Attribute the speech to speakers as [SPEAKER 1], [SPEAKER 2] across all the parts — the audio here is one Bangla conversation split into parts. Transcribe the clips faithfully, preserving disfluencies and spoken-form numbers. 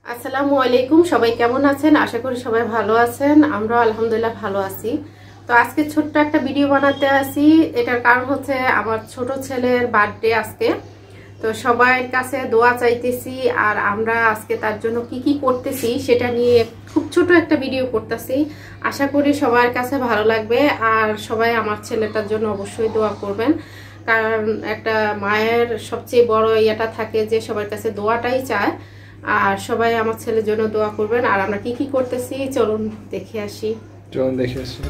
[SPEAKER 1] আসসালামু আলাইকুম, সবাই কেমন আছেন? আশা করি সবাই ভালো আছেন। আমরা আলহামদুলিল্লাহ ভালো আছি। তো আজকে ছোট্ট একটা ভিডিও বানাতে আসি। এটার কারণ হচ্ছে আমার ছোট ছেলের বার্থডে আজকে। তো সবার কাছে দোয়া চাইতেছি, আর আমরা আজকে তার জন্য কি কি করতেছি সেটা নিয়ে খুব ছোট একটা ভিডিও করতেছি। আশা করি সবার কাছে ভালো লাগবে, আর সবাই আমার ছেলেটার জন্য অবশ্যই দোয়া করবেন। কারণ একটা মায়ের সবচেয়ে বড় ইয়েটা থাকে যে সবার কাছে দোয়াটাই চায়। আর সবাই আমার ছেলের জন্য দোয়া করবেন। আর আমরা কি কি করতেছি চলুন দেখে আসি
[SPEAKER 2] চলুন দেখে আসি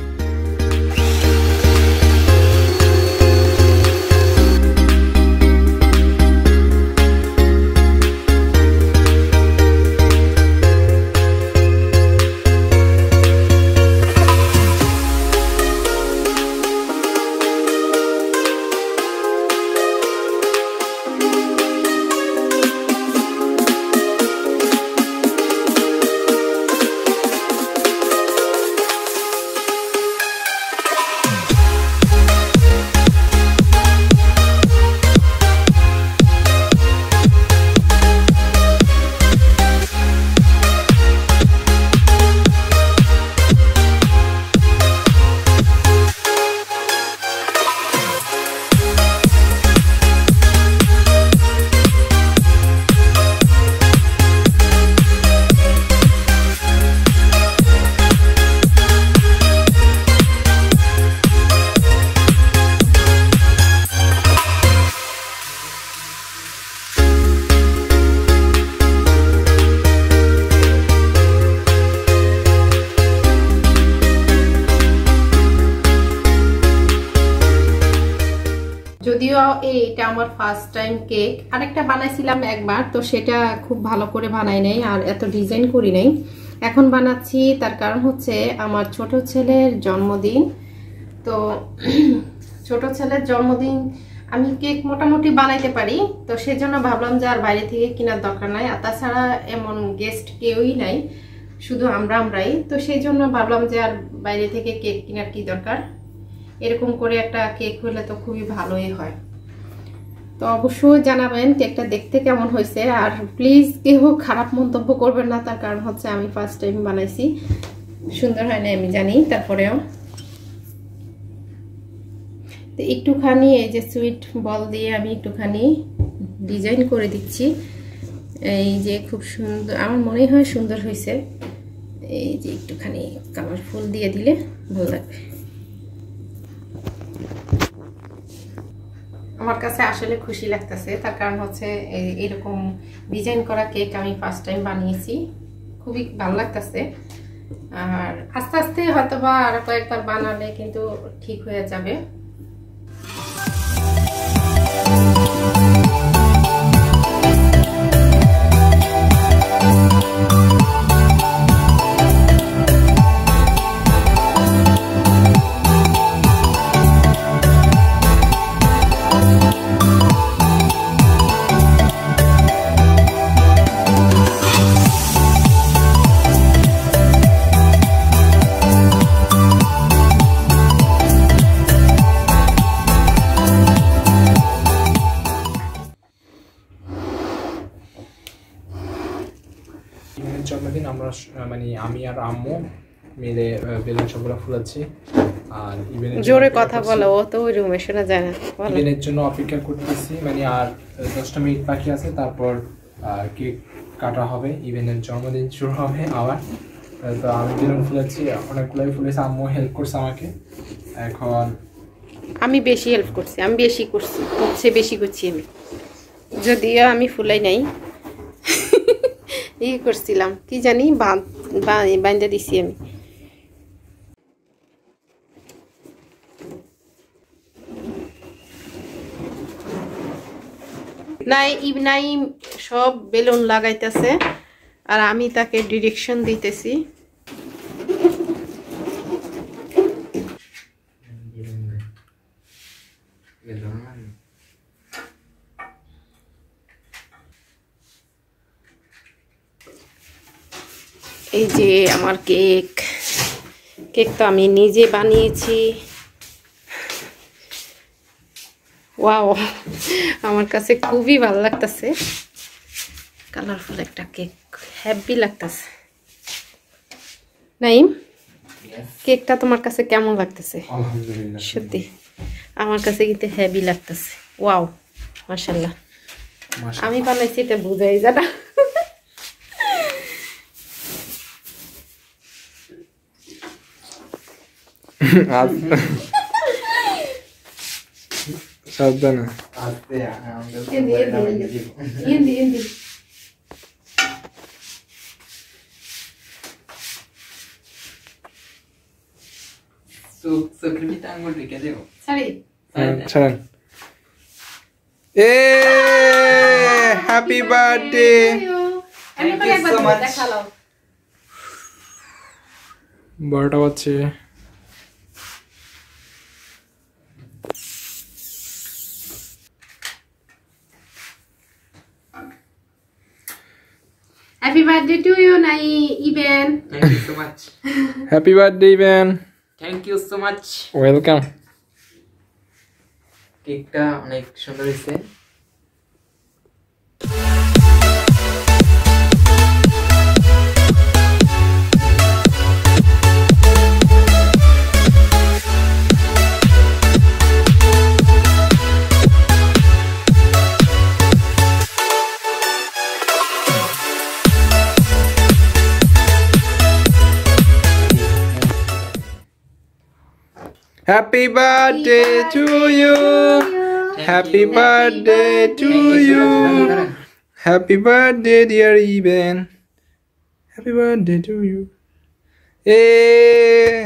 [SPEAKER 1] যদিও এইটা আমার ফার্স্ট টাইম কেক। আরেকটা বানাইছিলাম একবার, তো সেটা খুব ভালো করে বানাই নাই আর এত ডিজাইন করি নাই। এখন বানাচ্ছি, তার কারণ হচ্ছে আমার ছোট ছেলের জন্মদিন। তো ছোট ছেলের জন্মদিন আমি কেক মোটামুটি বানাইতে পারি, তো সেজন্য ভাবলাম যে আর বাইরে থেকে কেনার দরকার নাই। আর তাছাড়া এমন গেস্ট কেউই নাই, শুধু আমরা আমরাই। তো সেই জন্য ভাবলাম যে আর বাইরে থেকে কেক কেনার কি দরকার, এরকম করে একটা কেক হলে তো খুবই ভালোই হয়। তো অবশ্যই জানাবেন কেকটা দেখতে কেমন হয়েছে, আর প্লিজ কেউ খারাপ মন্তব্য করবেন না, তার কারণ হচ্ছে আমি ফার্স্ট টাইম বানাইছি। সুন্দর হয় না আমি জানি, তারপরেও তো একটুখানি এই যে সুইট বল দিয়ে আমি একটুখানি ডিজাইন করে দিচ্ছি। এই যে খুব সুন্দর, আমার মনে হয় সুন্দর হয়েছে। এই যে একটুখানি কালারফুল দিয়ে দিলে ভালো লাগবে। আমার কাছে আসলে খুশি লাগতেছে, তার কারণ হচ্ছে এরকম ডিজাইন করা কেক আমি ফার্স্ট টাইম বানিয়েছি, খুবই ভালো লাগতেছে। আর আস্তে আস্তে হয়তো বা আর কয়েকবার বানালে কিন্তু ঠিক হয়ে যাবে।
[SPEAKER 2] জন্মদিন আমরা মানে আমি আর আম্মু মিলে বেলুন সবগুলো ফুলাচ্ছি। আর ইভেন্টের
[SPEAKER 1] জোরে কথা বলো, ও তো ওই রুমে শোনা যায় না।
[SPEAKER 2] ইভেন্টের জন্য অপেক্ষা করতেছি, মানে আর দশটা মিনিট বাকি আছে, তারপর কেক কাটা হবে, ইভেন্টের জন্মদিন শুরু হবে আবার। তো আমি বেলুন ফুলাচ্ছি, অনেকগুলোই ফুলেছি, আম্মু হেল্প করছে আমাকে। এখন
[SPEAKER 1] আমি বেশি হেল্প করছি, আমি বেশি করছি, হচ্ছে বেশি করছি আমি, যদিও আমি ফুলাই নাই। ই করছিলাম কি জানি, বাঁধা দিছি আমি। নাই নাইম সব বেলুন লাগাইতেছে আর আমি তাকে ডিরেকশন দিতেছি। এই যে আমার কেক কেক তো আমি নিজে বানিয়েছি। ওয়াও, আমার কাছে খুবই ভালো লাগতেছে। কালারফুল একটা কেক, হ্যাপি লাগতেছে। নাইম, কেকটা তোমার কাছে কেমন লাগতেছে?
[SPEAKER 2] আলহামদুলিল্লাহ,
[SPEAKER 1] সত্যি আমার কাছে কিন্তু হেভি লাগতেছে। ওয়াও, মাশাআল্লাহ। আমি বানাইছি এটা বুঝাই যাটা।
[SPEAKER 2] সাবধানে
[SPEAKER 3] আস্তে আমাদের
[SPEAKER 1] হিন্দি হিন্দি হিন্দি
[SPEAKER 3] তো সক্রিমিতা আঙ্গুল রেখে দেবো।
[SPEAKER 1] সরি
[SPEAKER 2] ছাড়েন। এ happy birthday.
[SPEAKER 3] Thank you so much.
[SPEAKER 1] দেখালো।
[SPEAKER 2] বারোটা বাজছে।
[SPEAKER 1] Happy birthday to you, Naeem.
[SPEAKER 3] Thank you so much.
[SPEAKER 2] Happy birthday ইভেন।
[SPEAKER 3] Thank you so much.
[SPEAKER 2] Welcome.
[SPEAKER 3] কেকটা অনেক সুন্দর হয়েছে।
[SPEAKER 2] Happy birthday to you. Happy birthday to you. Happy birthday dear Eben. Happy birthday to you. Eh.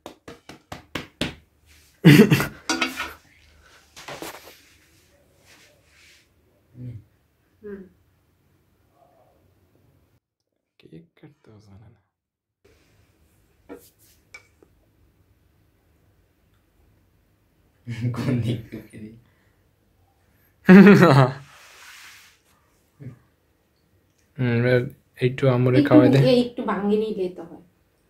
[SPEAKER 2] Cake कटते हो जाना ना।
[SPEAKER 3] কোন দিক থেকে দিই?
[SPEAKER 2] হুম, একটু আমরে খাওয়াই দে।
[SPEAKER 1] এই একটু ভাঙি নিলে তো হয়।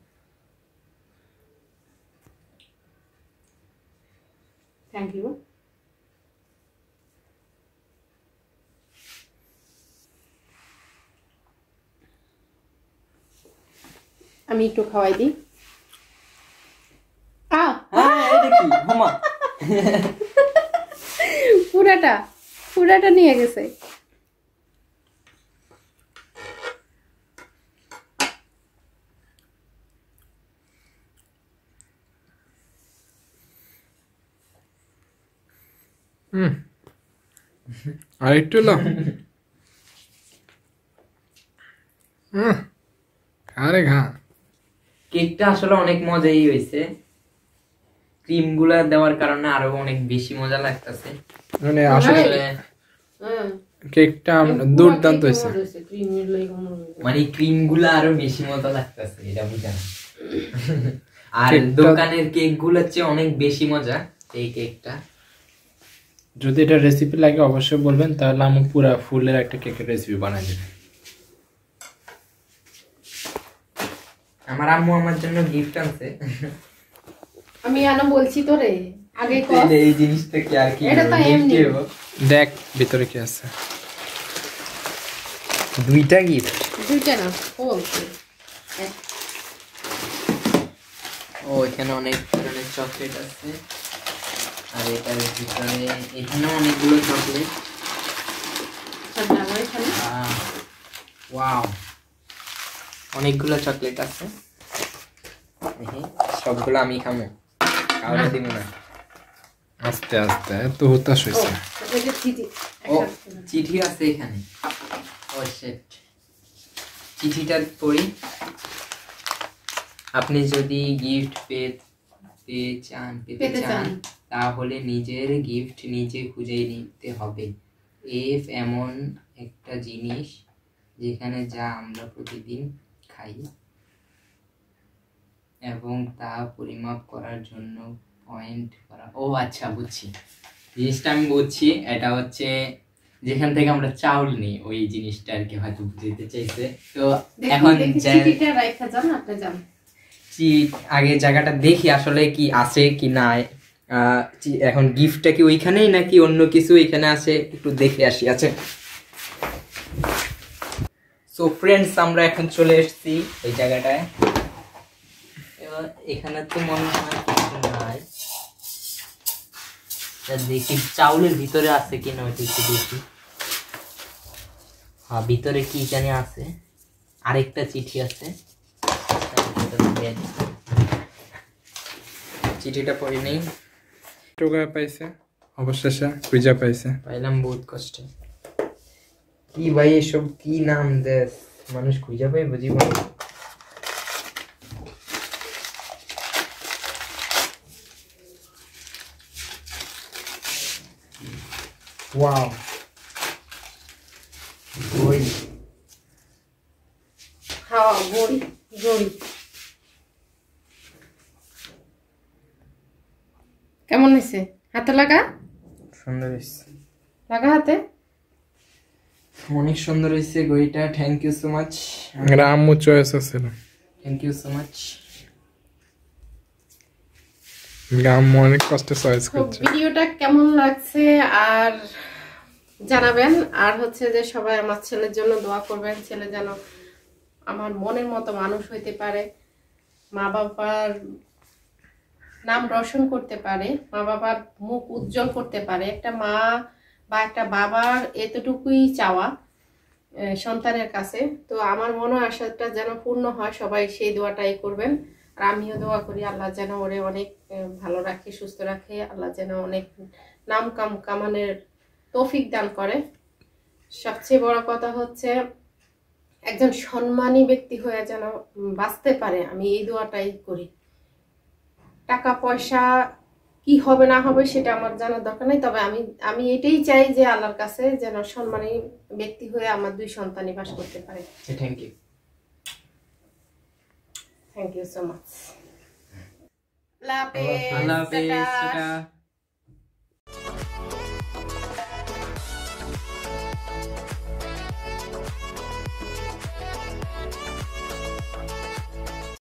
[SPEAKER 1] Thank you. আমি একটু খাওয়াই দিই। আ
[SPEAKER 3] হ্যাঁ, এটা কি? হোমা।
[SPEAKER 1] পুরাটা পুরাটা নিয়ে গেছে।
[SPEAKER 2] হুম, আর একটু লো। হুম, আরে ঘা।
[SPEAKER 3] কেকটা আসলে অনেক মজাই হয়েছে। ক্রিম গুলা দেওয়ার কারণে আরো অনেক বেশি মজা লাগতেছে।
[SPEAKER 2] মানে আসলে
[SPEAKER 1] হুম,
[SPEAKER 2] কেকটা দুর্দান্ত হয়েছে।
[SPEAKER 3] মানে ক্রিম গুলা আরো বেশি মজা লাগতেছে, এটা বুঝেন। আর
[SPEAKER 2] কেকটা-
[SPEAKER 3] দোকানের কেক গুলোর চেয়ে অনেক বেশি মজা এই কেকটা।
[SPEAKER 2] যদি এটা রেসিপি লাগে অবশ্যই বলবেন, তাহলে আমি পুরো ফুলের একটা কেকের রেসিপি বানাই দেব।
[SPEAKER 3] আমার আম্মু আমার জন্য গিফট আনছে।
[SPEAKER 1] আমি আনো বলছি তো রে আগে কর।
[SPEAKER 3] তাহলে এই জিনিসটা কি আর কি
[SPEAKER 1] এটা তো
[SPEAKER 3] gift
[SPEAKER 1] এমনি।
[SPEAKER 3] দেব?
[SPEAKER 2] দেখ ভিতরে কি আছে।
[SPEAKER 3] দুইটা গিফট।
[SPEAKER 1] দুইটা না, বলছি
[SPEAKER 3] ও এখানে অনেক ধরনের চকলেট আছে। আর এটার ভিতরে এখানে অনেকগুলো চকলেট। ওয়াও, অনেকগুলো চকলেট আছে। দেখি, সবগুলো আমি খাবো, কাউকে দিব না।
[SPEAKER 2] আস্তে আস্তে তো হতাশ হয়েছে।
[SPEAKER 3] ও চিঠি আছে এখানে। ও শিট, চিঠিটা পড়ি। আপনি যদি গিফট পেতে চান পেতে
[SPEAKER 1] পেতে
[SPEAKER 3] চান
[SPEAKER 1] চান।
[SPEAKER 3] তাহলে নিজের গিফট নিজে খুঁজে নিতে হবে। এফ এমন একটা জিনিস যেখানে যা আমরা প্রতিদিন খাই এবং তা পরিমাপ করার জন্য পয়েন্ট করা। ও আচ্ছা, বুঝছি জিনিসটা, আমি বুঝছি। এটা হচ্ছে যেখান থেকে আমরা চাউল নিই, ওই জিনিসটা আর কি হয়তো বুঝতে চাইছে। তো এখন
[SPEAKER 1] চিঠিটা রাখা যান, আপনি যান।
[SPEAKER 3] আগে জায়গাটা দেখি আসলে কি আছে কি নাই। আহ, চি- এখন গিফটটা কি ওইখানেই নাকি অন্য কিছু এখানে আছে, একটু দেখে আসি। আছে সো ফ্রেন্ডস আমরা এখন চলে এসেছি ওই জায়গাটায়। এবার এখানে তো মনে হয় কিছু নাই, দেখি চাউলের ভিতরে আছে কিনা ওইটা একটু দেখি। হ্যাঁ ভিতরে কি জানি আছে, আরেকটা চিঠি আছে, চিঠিটা পড়ি নেই।
[SPEAKER 2] টোকা পাইছে অবশেষে খুঁজে পাইছে,
[SPEAKER 3] পাইলাম বহুত কষ্টে। কি ভাই এসব কি নাম দেশ, মানুষ খুঁজে পাই বুঝি না। ওয়াও বই,
[SPEAKER 1] হ্যাঁ বই বই কেমন হয়েছে? হাতে লাগা?
[SPEAKER 3] সুন্দর হয়েছে,
[SPEAKER 1] লাগা হাতে।
[SPEAKER 3] অনেক সুন্দর হয়েছে ঘড়িটা। Thank you so much.
[SPEAKER 2] এটা আম্মু চয়েস ছিল।
[SPEAKER 3] Thank you so much.
[SPEAKER 2] আম্মু অনেক কষ্টে চয়েস করছে।
[SPEAKER 1] ভিডিওটা কেমন লাগছে আর জানাবেন, আর হচ্ছে যে সবাই আমার ছেলের জন্য দোয়া করবেন, ছেলে যেন আমার মনের মতো মানুষ হইতে পারে, মা বাবার নাম রোশন করতে পারে, মা বাবার মুখ উজ্জ্বল করতে পারে। একটা মা বা একটা বাবার এতটুকুই চাওয়া সন্তানের কাছে। তো আমার মনে আশাটা যেন পূর্ণ হয়, সবাই সেই দোয়াটাই করবেন। আর আমিও দোয়া করি আল্লাহ যেন ওরে অনেক ভালো রাখে, সুস্থ রাখে, আল্লাহ যেন অনেক নাম কাম কামানের তৌফিক দান করে। সবচেয়ে বড় কথা হচ্ছে একজন সম্মানী ব্যক্তি হয়ে যেন বাঁচতে পারে, আমি এই দোয়াটাই করি। টাকা পয়সা কি হবে না হবে সেটা আমার জানার দরকার নেই, তবে আমি আমি এটাই চাই যে আল্লাহর কাছে যেন সম্মানী ব্যক্তি হয়ে আমার দুই সন্তানই বাস করতে পারে।
[SPEAKER 3] Thank you,
[SPEAKER 1] thank you so much.
[SPEAKER 3] আল্লাহ হাফেজ।